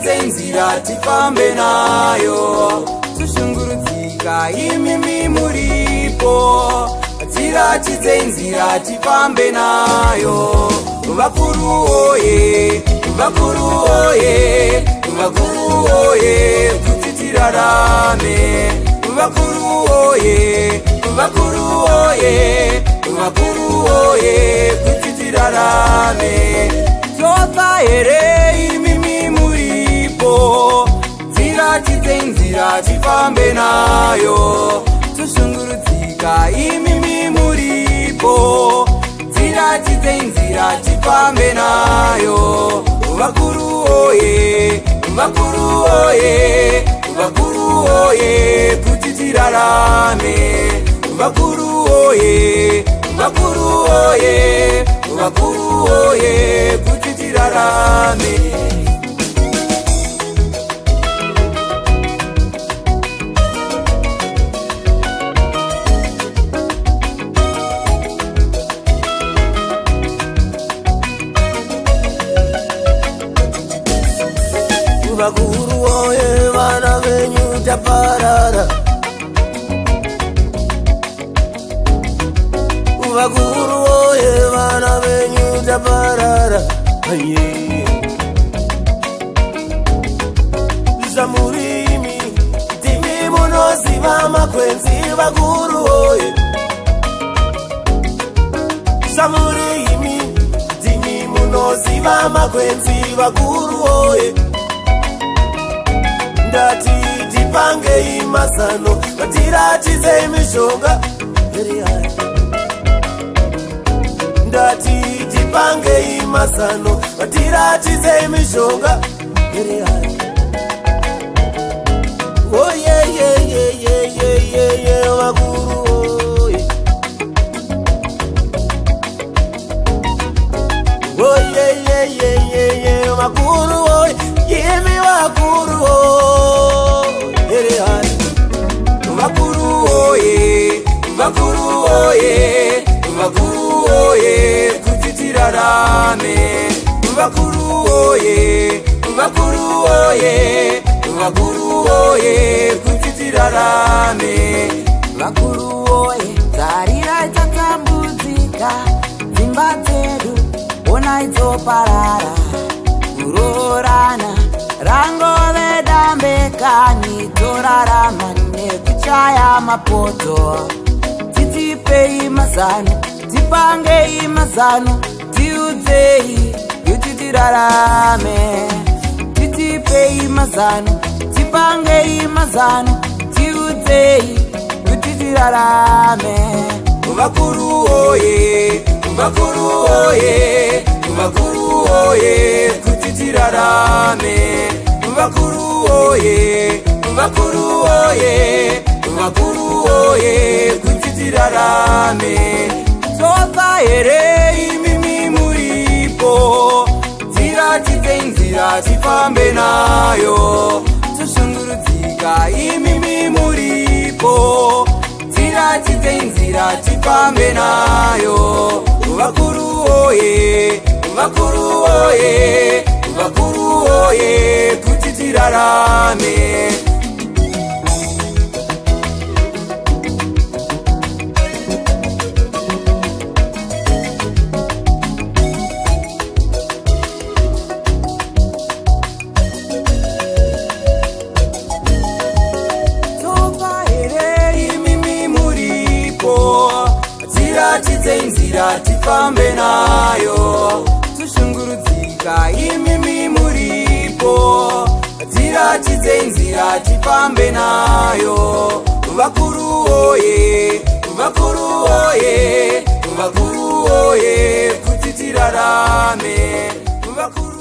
tiratidze nzira tifambe nayo. Tushungurudzika imimi muripo, tiratidze nzira tifambe nayo. Vakuru oye, vakuru oye, vakuru oye, kuti tirarame. Vakuru oye, vakuru oye, vakuru oye, kuti tirarame. Tota ere imimi muripo, tiratidze nzira tifambe nayo. Tushungurudzika imimi muripo, tiratidze nzira tifambe nayo. Vakuru oye, vakuru oye, vakuru oye, kuti tirarame. Vakuru oye, vakuru oye, vakuru oye, kuti tirarame. Vakuru oye, vana venyu taparara. Vakuru oye, vana venyu taparara. Zamurimi, timi munoziva makwenzi. Vakuru oye, zamurimi, timi munoziva makwenzi. Vakuru oye, ndati tipange imazano, tiratidze mishonga. Ndati tipange imazano, tiratidze mishonga. Oh yeah yeah yeah yeah yeah yeah yeah, vakuru oye. Oh yeah yeah yeah yeah yeah, vakuru oye. Yemi vakuru oye. Vakuru oye, vakuru oye, vakuru oye, kuti tirarame. Vakuru oye, vakuru oye, vakuru oye, kuti tirarame. Vakuru oye, tarira tatambudzika, dzimba dzedu ona idzoparara. Kurorana rangove dambe kanyi, torarama nekuchaya mapoto. Titipei mazano, tipangei mazano, tiudzei kuti tirarame. Titipei mazano, tipangei mazano, tiudzei kuti tirarame. Vakuru oye, vakuru oye, vakuru oye, kuti tirarame. Vakuru oye, vakuru oye, vakuru oye, kuti tirarame. Tota ere imimi muripo, tiratidze nzira tifambe nayo. Tushungurudzika imimi muripo, tiratidze nzira tifambe nayo. Vakuru oye, vakuru oye, vakuru oye, kuti tirarame. Tiratidze nzira tifambe nayo. Tushungurudzika imimi muripo, tiratidze nzira tifambe nayo. Vakuru oye, vakuru oye, vakuru oye, kuti tirarame. Vakuru